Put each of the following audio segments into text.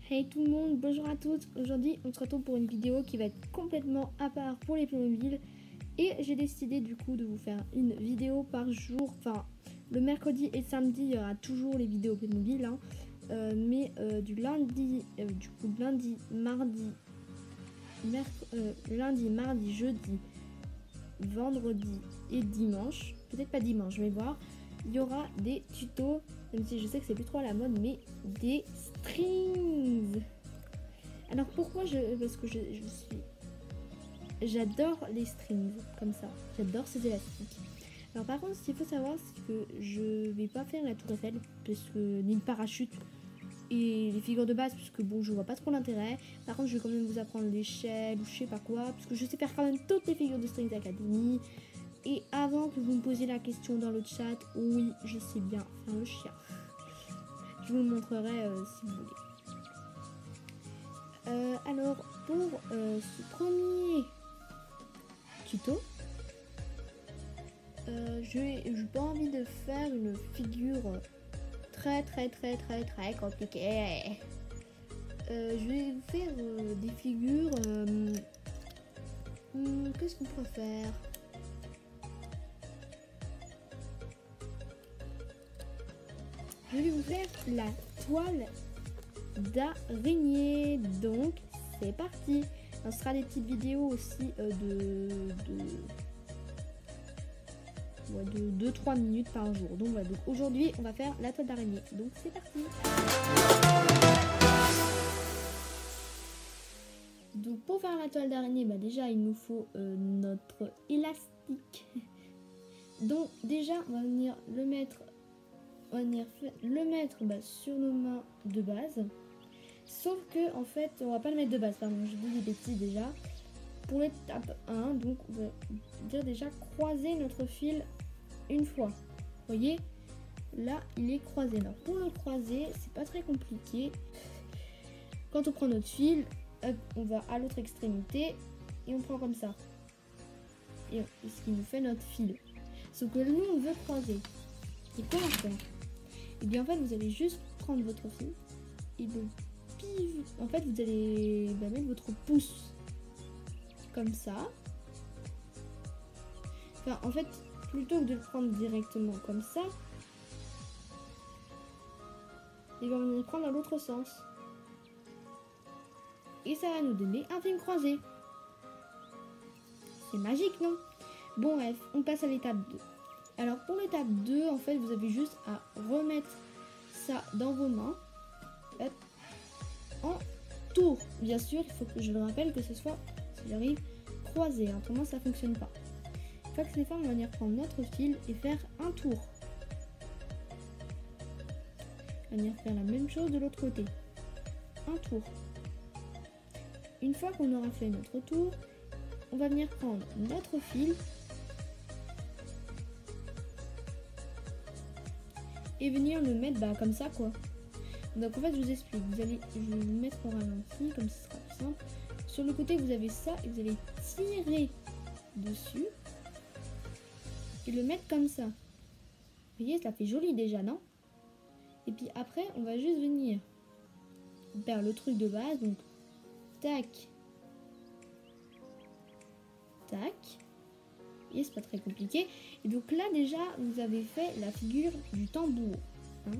Hey tout le monde, bonjour à tous. Aujourd'hui on se retrouve pour une vidéo qui va être complètement à part pour les Playmobil. Et j'ai décidé du coup de vous faire une vidéo par jour. Enfin, le mercredi et samedi il y aura toujours les vidéos Playmobil hein. Mais du lundi, lundi, mardi, jeudi, vendredi et dimanche, peut-être pas dimanche, je vais voir, il y aura des tutos, même si je sais que c'est plus trop à la mode, mais des strings. Alors pourquoi parce que j'adore les strings comme ça, j'adore ces élastiques. Alors par contre, ce qu'il faut savoir, c'est que je vais pas faire la tour Eiffel, parce que ni le parachute et les figures de base, puisque bon, je vois pas trop l'intérêt. Par contre, je vais quand même vous apprendre l'échelle ou je sais pas quoi, parce que je sais faire quand même toutes les figures de Strings Academy. Et avant que vous me posiez la question dans le chat, oui, je sais bien faire le chien. Je vous le montrerai si vous voulez. Alors, pour ce premier tuto, j'ai pas envie de faire une figure très compliquée. Je vais vous faire des figures. Qu'est-ce qu'on peut faire? Je vais vous faire la toile d'araignée. Donc, c'est parti. Ce sera des petites vidéos aussi de 2-3 minutes par jour. Donc voilà, donc aujourd'hui on va faire la toile d'araignée. Donc c'est parti. Donc pour faire la toile d'araignée, déjà il nous faut notre élastique. Donc déjà on va venir le mettre, sur nos mains de base. Sauf que en fait on va pas le mettre de base, pardon, je dis des bêtises déjà. Pour l'étape 1, donc on va dire déjà croiser notre fil une fois. Vous voyez, là il est croisé. Alors pour le croiser, c'est pas très compliqué. Quand on prend notre fil, hop, on va à l'autre extrémité et on prend comme ça. Et ce qui nous fait notre fil. Sauf que nous on veut croiser. Et comment faire? Et bien en fait vous allez juste prendre votre fil et en fait vous allez mettre votre pouce comme ça. Enfin en fait plutôt que de le prendre directement comme ça, il va venir prendre dans l'autre sens. Et ça va nous donner un fil croisé. C'est magique, non? Bon bref, on passe à l'étape 2. Alors pour l'étape 2, en fait, vous avez juste à remettre ça dans vos mains. Hop, en tour. Bien sûr, il faut que je le rappelle que ce soit, si j'arrive, croisé. Autrement, ça fonctionne pas. Une fois que c'est fait, on va venir prendre notre fil et faire un tour. On va venir faire la même chose de l'autre côté. Un tour. Une fois qu'on aura fait notre tour, on va venir prendre notre fil et venir le mettre comme ça quoi. Donc en fait je vous explique, je vais vous mettre au ralenti comme ce sera plus simple. Sur le côté vous avez ça et vous allez tirer dessus et le mettre comme ça. Vous voyez, ça fait joli déjà, non? Et puis après on va juste venir faire le truc de base, donc tac tac. Et c'est pas très compliqué. Et donc là déjà vous avez fait la figure du tambour hein.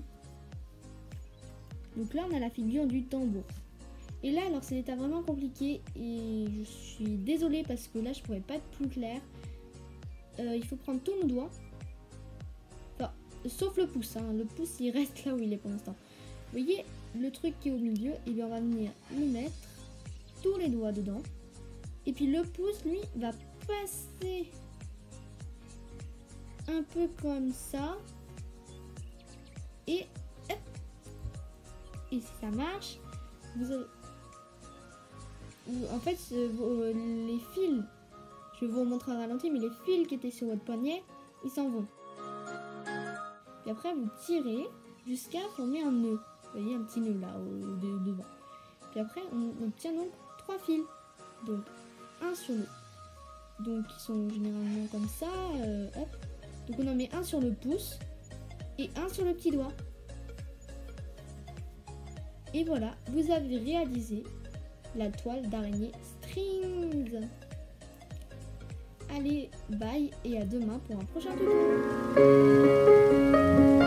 Donc là on a la figure du tambour. Et là alors c'est l'état vraiment compliqué et je suis désolée parce que là je pourrais pas être plus claire. Il faut prendre tous nos doigts, enfin, sauf le pouce hein. Le pouce il reste là où il est pour l'instant. Vous voyez le truc qui est au milieu, et bien on va venir lui mettre tous les doigts dedans. Et puis le pouce lui va passer un peu comme ça. Et hop. Et si ça marche, vous avez... En fait, les fils, je vais vous montrer à ralenti, mais les fils qui étaient sur votre poignet, ils s'en vont. Puis après, vous tirez jusqu'à former un nœud. Vous voyez un petit nœud là, devant. Puis après, on obtient donc 3 fils. Donc, un sur le... Donc, ils sont généralement comme ça. Hop. Donc, on en met un sur le pouce et un sur le petit doigt. Et voilà, vous avez réalisé la toile d'araignée Strings. Allez, bye et à demain pour un prochain tuto.